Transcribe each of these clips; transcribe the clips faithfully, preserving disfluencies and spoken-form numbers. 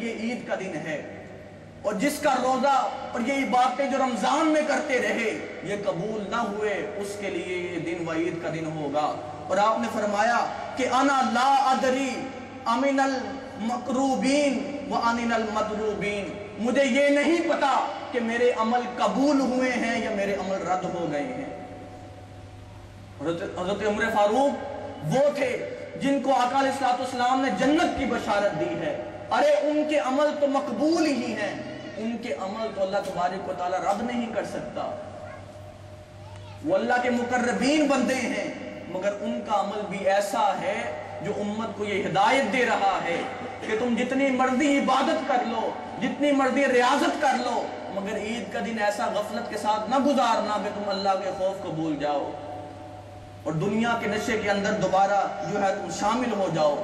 یہ عید کا دن ہے، اور جس کا روزہ اور یہ باتیں جو رمضان میں کرتے رہے یہ قبول نہ ہوئے، اس کے لیے یہ دن وعید کا دن ہوگا۔ اور آپ نے فرمایا کہ انا لا ادری امن المقروبین وامن المطلوبین، مجھے یہ نہیں پتا کہ میرے عمل قبول ہوئے ہیں یا میرے عمل رد ہو گئے ہیں۔ حضرت عمر فاروق وہ تھے جن کو آقا علیہ الصلوۃ والسلام نے جنت کی بشارت دی ہے۔ ارے ان کے عمل تو مقبول ہی ہیں، ان کے عمل تو اللہ تبارک و تعالیٰ رد نہیں کر سکتا، وہ اللہ کے مقربین بندے ہیں، مگر ان کا عمل بھی ایسا ہے جو امت کو یہ ہدایت دے رہا ہے کہ تم جتنی مرضی عبادت کر لو، جتنی مرضی ریاضت کر لو، مگر عید کا دن ایسا غفلت کے ساتھ نہ گزارنا کہ تم اللہ کے خوف کو بھول جاؤ اور دنیا کے نشے کے اندر دوبارہ جو ہے تم شامل ہو جاؤ۔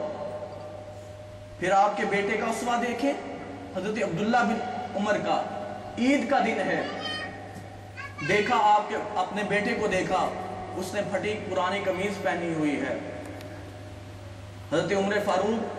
پھر آپ کے بیٹے کا اسوہ دیکھیں، حضرت عبداللہ بن عمر کا عید کا دن ہے، دیکھا آپ کے اپنے بیٹے کو دیکھا، اس نے پھٹی پرانی قمیض پہنی ہوئی ہے۔ حضرت عمر فاروق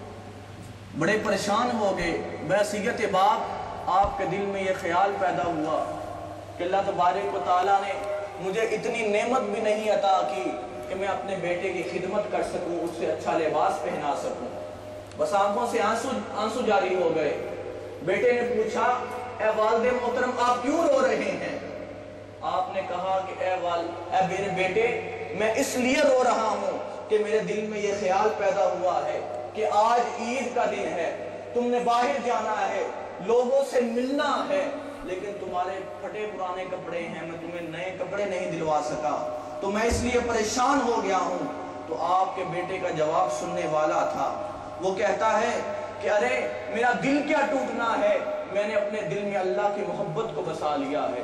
بڑے پریشان ہو گئے۔ بحیثیت باپ آپ کے دل میں یہ خیال پیدا ہوا کہ اللہ تبارک و تعالیٰ نے مجھے اتنی نعمت بھی نہیں عطا کی کہ میں اپنے بیٹے کی خدمت کر سکوں، اس سے اچھا لباس پہنا سکوں۔ بس آنکھوں سے آنسو آنسو جاری ہو گئے۔ بیٹے نے پوچھا، اے والد محترم آپ کیوں رو رہے ہیں؟ آپ نے کہا کہ اے والد اے میرے بیٹے، میں اس لیے رو رہا ہوں کہ میرے دل میں یہ خیال پیدا ہوا ہے کہ آج عید کا دن ہے، تم نے باہر جانا ہے، لوگوں سے ملنا ہے، لیکن تمہارے پھٹے پرانے کپڑے ہیں، میں تمہیں نئے کپڑے نہیں دلوا سکا، تو میں اس لیے پریشان ہو گیا ہوں۔ تو آپ کے بیٹے کا جواب سننے والا تھا، وہ کہتا ہے کہ ارے میرا دل کیا ٹوٹنا ہے، میں نے اپنے دل میں اللہ کی محبت کو بسا لیا ہے،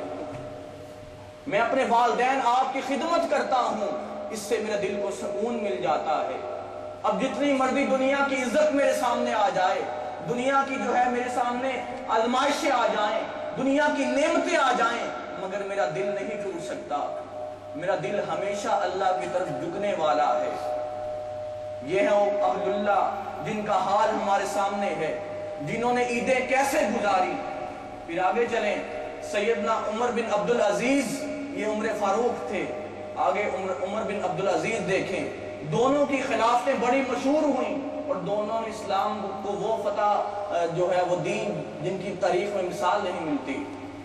میں اپنے والدین آپ کی خدمت کرتا ہوں، اس سے میرے دل کو سکون مل جاتا ہے۔ اب جتنی مرضی دنیا کی عزت میرے سامنے آ جائے، دنیا کی جو ہے میرے سامنے آزمائشیں آ جائیں، دنیا کی نعمتیں آ جائیں، مگر میرا دل نہیں ٹوٹ سکتا، میرا دل ہمیشہ اللہ کی طرف جھکنے والا ہے۔ یہ ہے وہ اہل اللہ جن کا حال ہمارے سامنے ہے، جنہوں نے عیدیں کیسے گزاری۔ پھر آگے چلیں، سیدنا عمر بن عبدالعزیز، یہ عمر فاروق تھے، آگے عمر, عمر بن عبدالعزیز دیکھیں، دونوں کی خلافتیں بڑی مشہور ہوئیں اور دونوں نے اسلام کو وہ فتح جو ہے وہ دین جن کی تاریخ میں مثال نہیں ملتی۔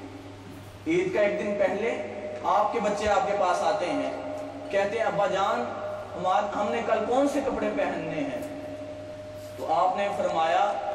عید کا ایک دن پہلے آپ کے بچے آپ کے پاس آتے ہیں، کہتے ہیں ابا جان ہم نے کل کون سے کپڑے پہننے ہیں؟ تو آپ نے فرمایا